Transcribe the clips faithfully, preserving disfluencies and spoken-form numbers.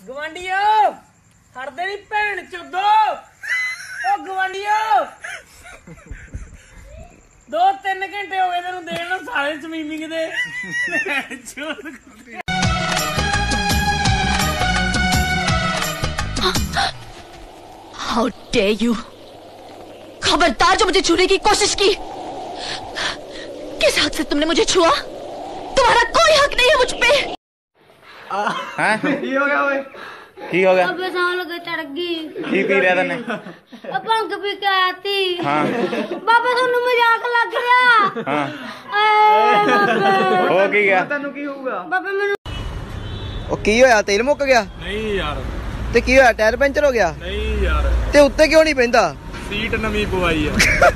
ਗਵਾਂਡੀਓ ਹੜਦੇ ਨੀ ਭੈਣ ਚੋਦੋ ਓ ਗਵਾਂਡੀਓ ਦੋ ਤਿੰਨ ਘੰਟੇ ਹੋ ਗਏ ਤੈਨੂੰ ਦੇਣ ਨੂੰ ਸਾਰੇ ਸਵੀਮਿੰਗ ਦੇ How dare you! खबरदार जो मुझे छूने की कोशिश की। किस हक से तुमने मुझे छुआ? तुम्हारा कोई हक नहीं है मुझ पे। हैं? की हो गया ओए? की हो गया? अबे सांव लगे चढ़ गई। की पी लिया तन्ने? भंग पी के आया थी। हाँ। बाबा थानू मजाक लग गया। हाँ। आए बाबा। हो की गया? तन्नू की होगा? बाबा मैनू ਉਹ ਕੀ ਹੋਇਆ ਤੇਲ ਮੁੱਕ ਗਿਆ ਨਹੀਂ ਯਾਰ ਤੇ ਕੀ ਹੋਇਆ ਟਾਇਰ ਪੈਂਚਰ ਹੋ ਗਿਆ ਨਹੀਂ ਯਾਰ ਤੇ ਉੱਤੇ ਕਿਉਂ ਨਹੀਂ ਪੈਂਦਾ ਸੀਟ ਨਵੀਂ ਪਵਾਈ ਆ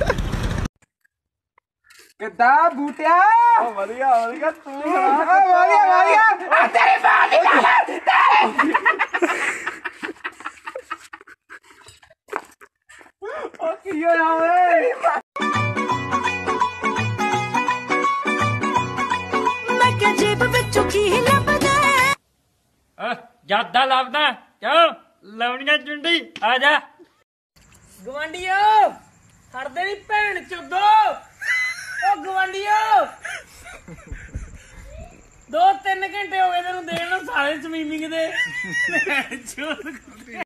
ਕਿੱਦਾਂ ਬੂਟਿਆ ਓ ਵਧੀਆ ਵਧੀਆ ਤੂੰ ਸੁਣਾ ਓ ਵਧੀਆ ਵਧੀਆ ਆ ਤੇਰੀ ਮਾਂ ਦੀ ਗੱਲ ਓ ਕੀ ਹੋਇਆ ਓਏ मैं क्या जेब बच्चों की ही लब ਜਿਆਦਾ ਲੱਭਦਾ ਕਿਉਂ ਲਾਉਣੀਆਂ ਚੁੰਡੀ ਆ ਜਾ ਗਵਾਂਡੀਓ ਹੜਦੇ ਨੀ ਭੈਣ ਚੋਦੋ ਓ ਗਵਾਂਡੀਓ ਦੋ ਤਿੰਨ ਘੰਟੇ ਹੋ ਗਏ ਤੈਨੂੰ ਦੇਣ ਨੂੰ ਸਾਰੇ ਸਵੀਮਿੰਗ ਦੇ